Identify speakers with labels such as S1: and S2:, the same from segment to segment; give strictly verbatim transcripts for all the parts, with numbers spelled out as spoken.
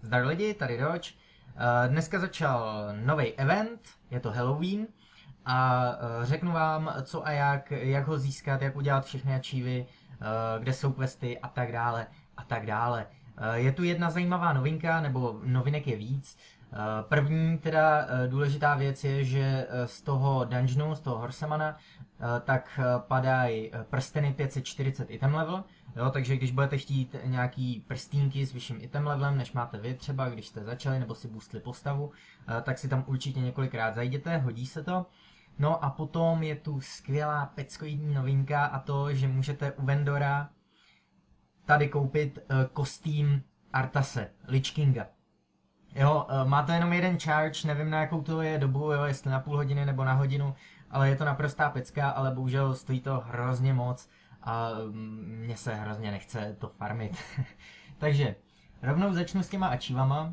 S1: Zdar lidi, tady Roč. Dneska začal nový event, je to Halloween a řeknu vám co a jak, jak ho získat, jak udělat všechny achievy, kde jsou questy a tak dále a tak dále. Je tu jedna zajímavá novinka, nebo novinek je víc. První teda důležitá věc je, že z toho dungeonu, z toho Horsemana, tak padají prsteny pět set čtyřicet item level, jo, takže když budete chtít nějaký prstínky s vyšším item levelem, než máte vy třeba, když jste začali nebo si boostli postavu, tak si tam určitě několikrát zajděte, hodí se to. No a potom je tu skvělá peckoidní novinka a to, že můžete u vendora tady koupit kostým Arthase, Lich Kinga. Jo, má to jenom jeden charge, nevím na jakou to je dobu, jo, jestli na půl hodiny nebo na hodinu, ale je to naprostá pecka, ale bohužel stojí to hrozně moc a mně se hrozně nechce to farmit. Takže rovnou začnu s těma achievama.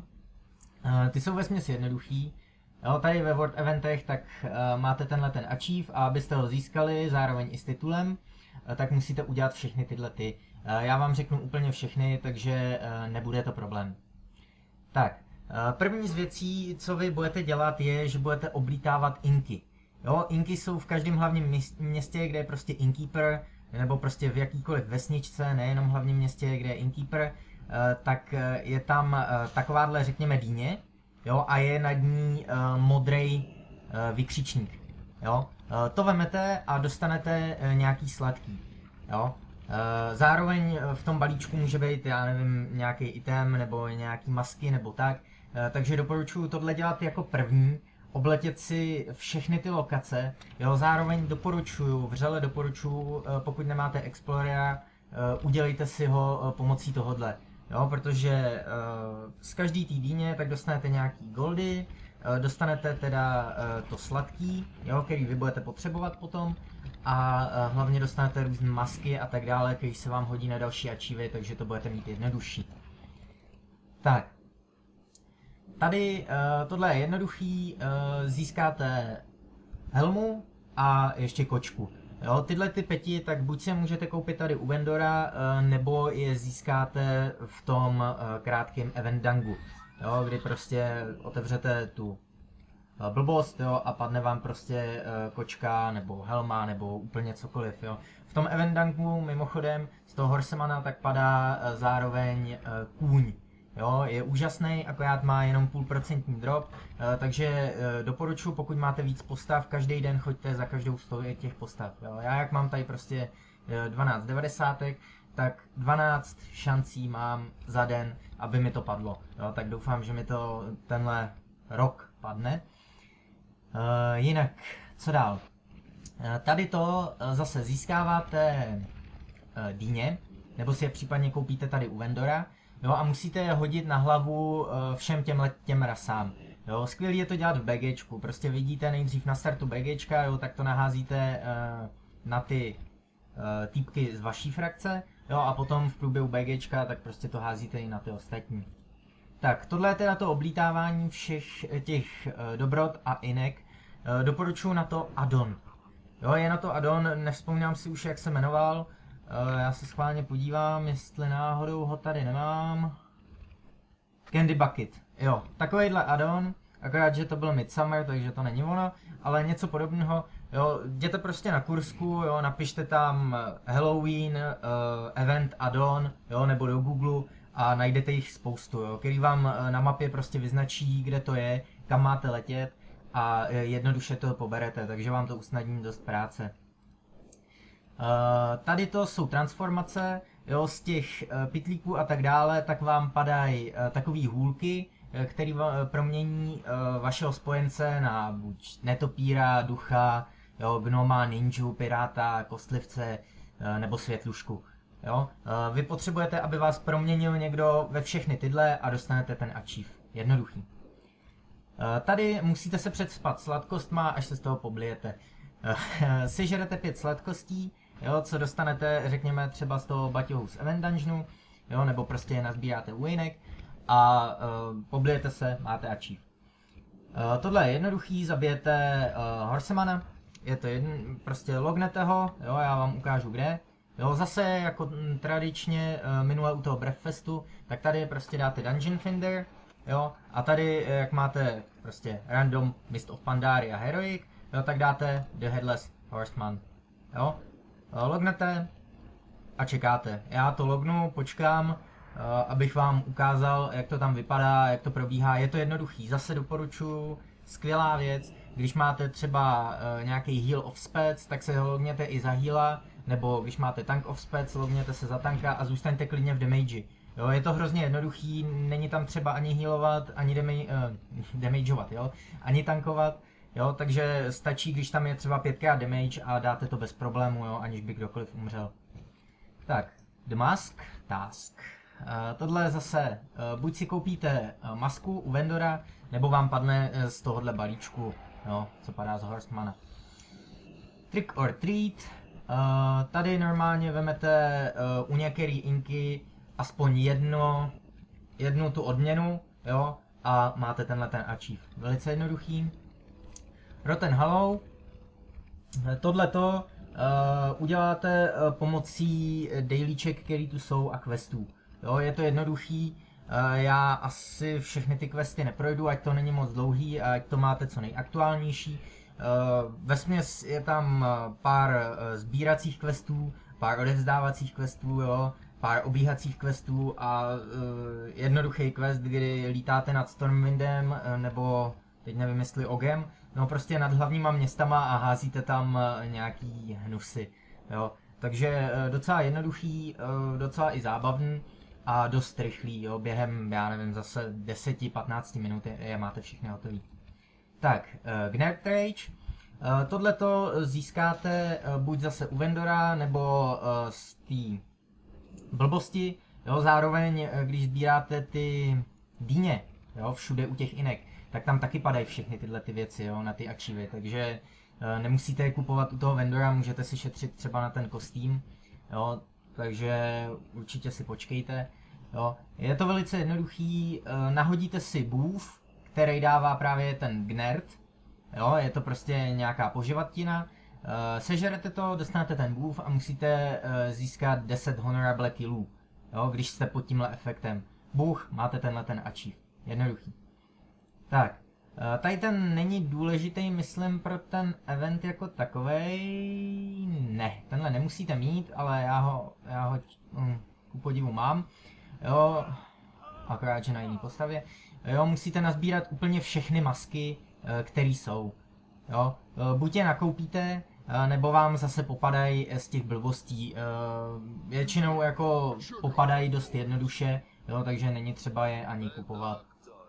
S1: Ty jsou vesměs jednoduchý. Jo, tady ve World Eventech tak uh, máte tenhle ten achieve a abyste ho získali zároveň i s titulem, uh, tak musíte udělat všechny tyhle ty. Uh, já vám řeknu úplně všechny, takže uh, nebude to problém. Tak, uh, první z věcí, co vy budete dělat, je, že budete oblítávat inky. Jo, inky jsou v každém hlavním městě, kde je prostě innkeeper, nebo prostě v jakýkoliv vesničce, nejenom v hlavním městě, kde je innkeeper, uh, tak uh, je tam uh, takováhle, řekněme, dýně. Jo, a je nad ní uh, modrý uh, vykřičník. Jo. Uh, to vemete a dostanete uh, nějaký sladký. Jo. Uh, zároveň v tom balíčku může být, já nevím, nějaký item nebo nějaký masky nebo tak. Uh, takže doporučuji tohle dělat jako první, obletět si všechny ty lokace. Jo. Zároveň doporučuji, vřele doporučuji, uh, pokud nemáte Explorera, uh, udělejte si ho uh, pomocí tohodle. Jo, protože uh, z každý té dýně tak dostanete nějaký goldy, uh, dostanete teda uh, to sladký, jo, který vy budete potřebovat potom a uh, hlavně dostanete různé masky a tak dále, který se vám hodí na další achievy, takže to budete mít jednodušší. Tak, tady uh, tohle je jednoduchý, uh, získáte helmu a ještě kočku. Jo, tyhle ty peti, tak buď si je můžete koupit tady u vendora, nebo je získáte v tom krátkém event dungu, jo, kdy prostě otevřete tu blbost, jo, a padne vám prostě kočka, nebo helma, nebo úplně cokoliv, jo. V tom event dungu mimochodem z toho Horsemana tak padá zároveň kůň. Jo, je úžasný, akorát má jenom půl procentní drop, takže doporučuji, pokud máte víc postav, každý den choďte za každou z těch postav. Jo. Já jak mám tady prostě dvanáct devadesátek, tak dvanáct šancí mám za den, aby mi to padlo. Jo, tak doufám, že mi to tenhle rok padne. Jinak, co dál? Tady to zase získáváte dýně, nebo si je případně koupíte tady u vendora. Jo, a musíte je hodit na hlavu uh, všem těmhle těm rasám. Jo, skvělý je to dělat v BGčku, prostě vidíte nejdřív na startu BGčka, jo, tak to naházíte uh, na ty uh, týpky z vaší frakce, jo, a potom v průběhu BGčka tak prostě to házíte i na ty ostatní. Tak, tohle je teda to oblítávání všech těch uh, dobrot a inek. Uh, doporučuji na to addon. Jo, je na to addon, nevzpomínám si už, jak se jmenoval. Uh, já se schválně podívám, jestli náhodou ho tady nemám. Candy Bucket, jo, takovejhle addon, akorát, že to byl Midsummer, takže to není ono, ale něco podobného, jo, jděte prostě na Kursku, jo, napište tam Halloween, uh, event addon, jo, nebo do Google a najdete jich spoustu, jo, který vám uh, na mapě prostě vyznačí, kde to je, kam máte letět a uh, jednoduše to poberete, takže vám to usnadní dost práce. Uh, tady to jsou transformace, jo, z těch uh, pytlíků a tak dále, tak vám padají uh, takový hůlky, uh, který uh, promění uh, vašeho spojence na buď netopíra, ducha, jo, gnoma, ninju, piráta, kostlivce uh, nebo světlušku. Jo. Uh, vy potřebujete, aby vás proměnil někdo ve všechny tyhle a dostanete ten achieve. Jednoduchý. Uh, tady musíte se předspat sladkostma, až se z toho poblijete. Uh, sežerete pět sladkostí, jo, co dostanete, řekněme, třeba z toho baťohu z event dungeonu, jo, nebo prostě je nazbíráte u jinek a uh, poblijete se, máte achieve. Uh, tohle je jednoduchý, zabijete uh, Horsemana, je to jedn, prostě lognete ho, jo, já vám ukážu kde. Jo, zase jako tradičně uh, minule u toho Breathfestu, tak tady prostě dáte Dungeon Finder, jo, a tady, jak máte prostě random Mist of Pandaria a Heroic, jo, tak dáte The Headless Horseman, jo, lognete a čekáte. Já to lognu, počkám, abych vám ukázal, jak to tam vypadá, jak to probíhá. Je to jednoduchý, zase doporučuji, skvělá věc. Když máte třeba nějaký heal of spec, tak se ho logněte i za heala, nebo když máte tank of spec, logněte se za tanka a zůstaňte klidně v damage. Jo, je to hrozně jednoduchý, není tam třeba ani healovat, ani dama uh, damageovat, jo, ani tankovat. Jo, takže stačí, když tam je třeba pětkrát damage a dáte to bez problému, jo, aniž by kdokoliv umřel. Tak, The Mask, Task. Uh, tohle zase, uh, buď si koupíte uh, masku u vendora, nebo vám padne uh, z tohohle balíčku, jo, co padá z Horsemana. Trick or Treat. Uh, tady normálně vemete uh, u některé inky aspoň jedno, jednu tu odměnu, jo, a máte tenhle ten achieve. Velice jednoduchý. Rotten Hollow. Tohleto uh, uděláte uh, pomocí dailíček, který tu jsou, a questů. Jo, je to jednoduchý. Uh, já asi všechny ty questy neprojdu, ať to není moc dlouhý a ať to máte co nejaktuálnější. Uh, vesměs je tam pár uh, sbíracích questů, pár odevzdávacích questů, jo, pár obíhacích questů a uh, jednoduchý quest, kdy lítáte nad Stormwindem, uh, nebo teď nevím jestli Ogem, no prostě nad hlavníma městama a házíte tam uh, nějaký hnusy, jo. Takže uh, docela jednoduchý, uh, docela i zábavný a dost rychlý, jo, během, já nevím, zase deset patnáct minut je, je máte všechny hotový. Tak, uh, Gnerd Rage. Uh, tohleto získáte uh, buď zase u vendora, nebo uh, z té blbosti, jo, zároveň, uh, když sbíráte ty dýně, jo, všude u těch inek, tak tam taky padají všechny tyhle ty věci, jo, na ty achievy, takže uh, nemusíte je kupovat u toho vendora, můžete si šetřit třeba na ten kostým, jo, takže určitě si počkejte, jo. Je to velice jednoduchý, uh, nahodíte si bův, který dává právě ten Gnerd, jo, je to prostě nějaká poživatina, uh, sežerete to, dostanete ten buff a musíte uh, získat deset honorable killů, jo, když jste pod tímhle efektem. Buch, máte tenhle ten achieve, jednoduchý. Tak, uh, tady ten není důležitý, myslím, pro ten event jako takovej, ne, tenhle nemusíte mít, ale já ho, já ho um, ku podivu mám, jo, akorát, že na jiný postavě. Jo, musíte nazbírat úplně všechny masky, které jsou. Jo, buď je nakoupíte, nebo vám zase popadají z těch blbostí. Většinou jako popadají dost jednoduše, jo, takže není třeba je ani kupovat.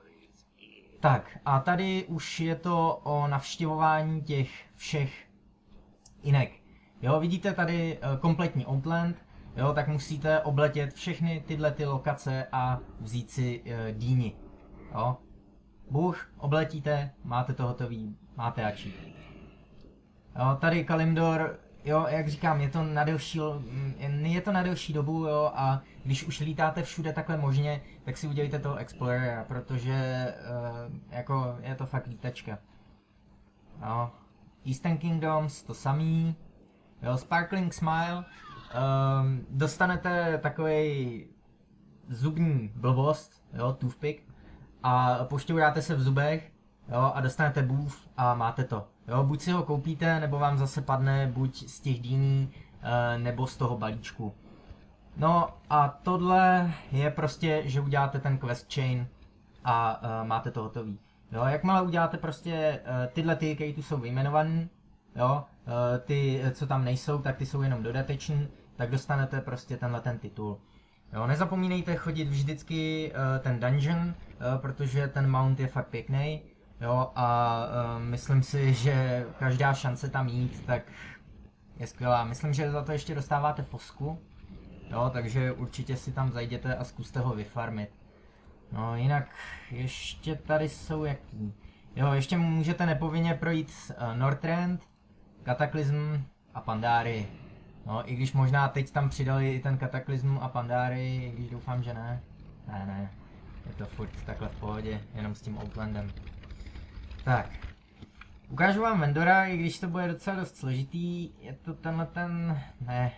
S1: Tak, a tady už je to o navštěvování těch všech inek. Jo, vidíte tady kompletní Outland, jo, tak musíte obletět všechny tyhle ty lokace a vzít si dýni. Jo. Bůh, obletíte, máte to hotový, máte achieve. Jo, tady Kalimdor, jo, jak říkám, je to na delší, je to na delší dobu, jo, a když už lítáte všude takhle možně, tak si udělejte toho Explorera, protože uh, jako je to fakt lítačka. Jo. Eastern Kingdoms, to samý. Jo, Sparkling Smile, um, dostanete takovej zubní blbost, jo, toothpick, a pošťouráte se v zubech, jo, a dostanete buff a máte to. Jo, buď si ho koupíte, nebo vám zase padne buď z těch dýní, e, nebo z toho balíčku. No a tohle je prostě, že uděláte ten quest chain a e, máte to hotový. Jo, jakmile uděláte prostě e, tyhle ty, které tu jsou vyjmenované, jo, e, ty, co tam nejsou, tak ty jsou jenom dodateční, tak dostanete prostě tenhle ten titul. Jo, nezapomínejte chodit vždycky uh, ten dungeon, uh, protože ten mount je fakt pěkný. Jo, a uh, myslím si, že každá šance tam jít, tak je skvělá. Myslím, že za to ještě dostáváte fosku. Jo, takže určitě si tam zajděte a zkuste ho vyfarmit. No, jinak ještě tady jsou jaký. Jo, ještě můžete nepovinně projít uh, Northrend, Cataclysm a Pandarii. No, i když možná teď tam přidali i ten Kataklysm a Pandarii, i když doufám, že ne. Ne, ne, je to furt takhle v pohodě, jenom s tím Outlandem. Tak, ukážu vám vendora, i když to bude docela dost složitý, je to tenhle ten, ne,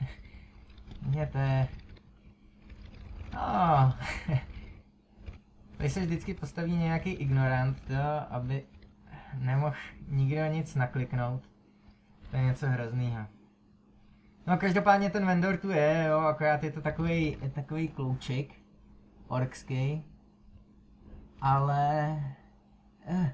S1: mě to je, oh. Tady se vždycky postaví nějaký ignorant, jo, aby nemohl nikdo nic nakliknout. To je něco hroznýho. No každopádně ten vendor tu je, jo, akorát je to takový takový klouček. Orkský. Ale... Eh.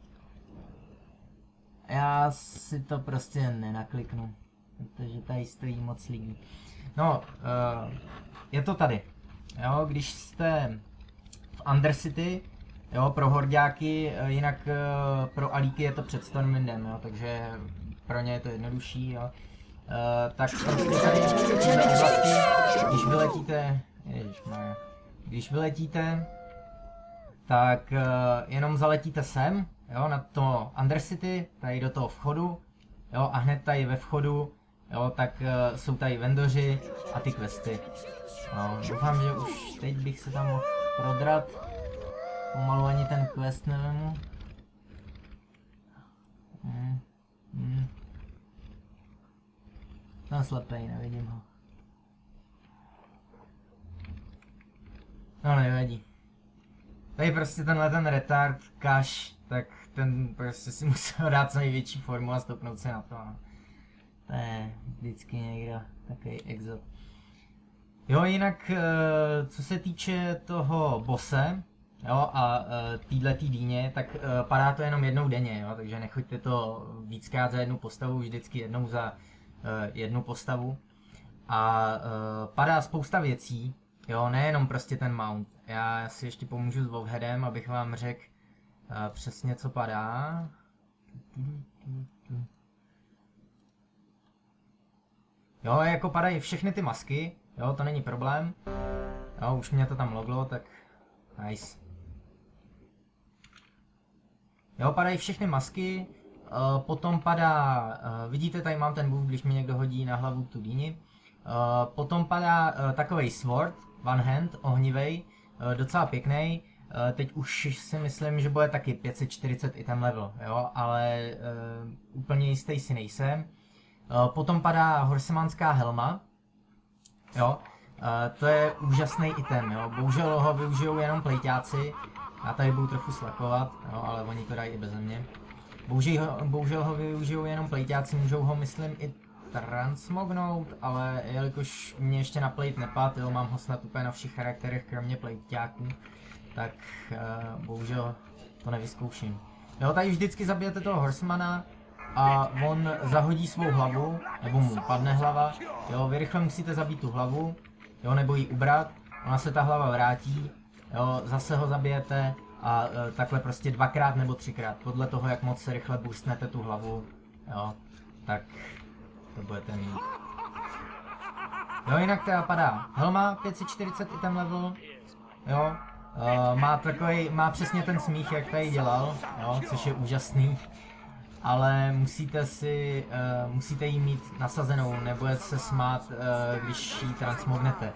S1: Já si to prostě nenakliknu. Protože tady stojí moc lidí. No, uh, je to tady. Jo, když jste v Undercity, jo, pro horďáky, jinak uh, pro alíky je to před Stormwindem, jo, takže pro ně je to jednodušší, jo. Uh, tak prostě tady v této oblasti, když vyletíte, ježišmarja, když vyletíte, tak uh, jenom zaletíte sem, jo, na to Undercity, tady do toho vchodu, jo, a hned tady ve vchodu, jo, tak uh, jsou tady vendoři a ty questy. No, doufám, že už teď bych se tam mohl prodrat. Pomalu ani ten quest nevemu. Hmm. Hmm. Jsem slepej, nevidím ho. No nevadí. Tady prostě tenhle ten retard, kaš, tak ten prostě si musel dát co největší formu a stopnout se na to. No. To je vždycky někdo takový exot. Jo, jinak co se týče toho bose, jo, a týhletý dýně, tak padá to jenom jednou denně, jo, takže nechoďte to víckrát za jednu postavu, vždycky jednou za jednu postavu. A padá spousta věcí, jo, nejenom prostě ten mount. Já si ještě pomůžu s Wolfheadem, abych vám řekl přesně, co padá. Jo, jako padají všechny ty masky, jo, to není problém. Jo, už mě to tam loglo, tak nice. Jo, padají všechny masky, uh, potom padá, uh, vidíte, tady mám ten buff, když mi někdo hodí na hlavu tu dýni. Uh, potom padá uh, takovej sword, one hand, ohnivej, uh, docela pěkný. Uh, teď už si myslím, že bude taky pět set čtyřicet item level, jo, ale uh, úplně jistý si nejsem. Uh, potom padá horsemanská helma, jo, uh, to je úžasný item, jo, bohužel ho využijou jenom plejťáci, já tady budu trochu slakovat, jo, ale oni to dají i beze mě. Bohužel ho, bohužel ho využijou jenom plejťáci, můžou ho myslím i transmognout, ale jelikož mě ještě na plate nepad, jo, mám ho snad úplně na všech charakterech, kromě plejťáků, tak uh, bohužel to nevyzkouším. Jo, tady vždycky zabijete toho horsemana a on zahodí svou hlavu, nebo mu padne hlava, jo, vy rychle musíte zabít tu hlavu, jo, nebo ji ubrat, ona se ta hlava vrátí, jo, zase ho zabijete a uh, takhle prostě dvakrát nebo třikrát, podle toho, jak moc se rychle boostnete tu hlavu, jo, tak to budete mít. Jo, jinak teda padá helma, pět set čtyřicet item level, jo, uh, má takový, má přesně ten smích, jak tady dělal, jo, což je úžasný, ale musíte si, uh, musíte jí mít nasazenou, nebudete se smát, uh, když ji transmognete.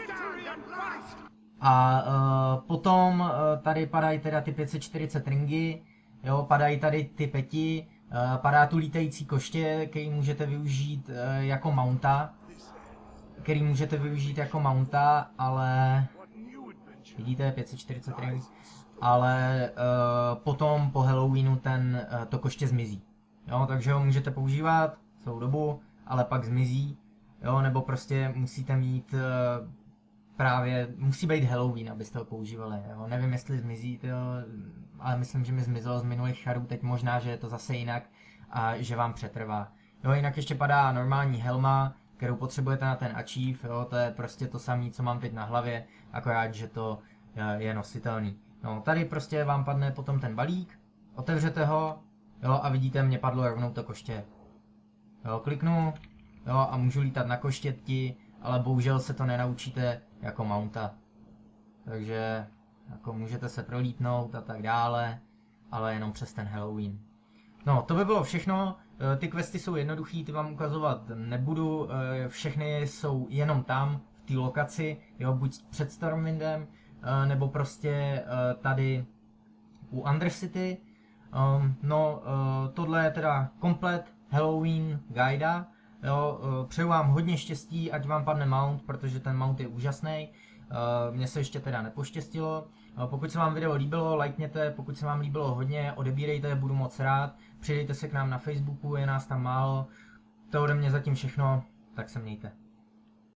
S1: A uh, potom uh, tady padají teda ty pět set čtyřicet ringy, jo, padají tady ty peti, uh, padá tu lítající koště, který můžete využít uh, jako mounta, který můžete využít jako mounta, ale vidíte, pět set čtyřicet ring, ale uh, potom po Halloweenu ten, uh, to koště zmizí, jo, takže ho můžete používat celou dobu, ale pak zmizí, jo, nebo prostě musíte mít uh, právě, musí být Halloween, abyste ho používali, jo. Nevím, jestli zmizí, tyjo, ale myslím, že mi zmizelo z minulých charů, teď možná, že je to zase jinak a že vám přetrvá. Jo, jinak ještě padá normální helma, kterou potřebujete na ten achieve, jo, to je prostě to samé, co mám teď na hlavě, akorát, že to je nositelný. No, tady prostě vám padne potom ten balík, otevřete ho, jo, a vidíte, mě padlo rovnou to koště. Jo, kliknu, jo, a můžu lítat na koštěti, ale bohužel se to nenaučíte jako mounta. Takže jako můžete se prolítnout a tak dále, ale jenom přes ten Halloween. No, to by bylo všechno. Ty questy jsou jednoduchý, ty vám ukazovat nebudu. Všechny jsou jenom tam, v té lokaci, jo, buď před Stormwindem, nebo prostě tady u Undercity. No, tohle je teda komplet Halloween guida. Jo, přeju vám hodně štěstí, ať vám padne mount, protože ten mount je úžasný. Mně se ještě teda nepoštěstilo. Pokud se vám video líbilo, lajkněte, pokud se vám líbilo hodně, odebírejte, budu moc rád. Přidejte se k nám na Facebooku, je nás tam málo. To ode mě zatím všechno, tak se mějte.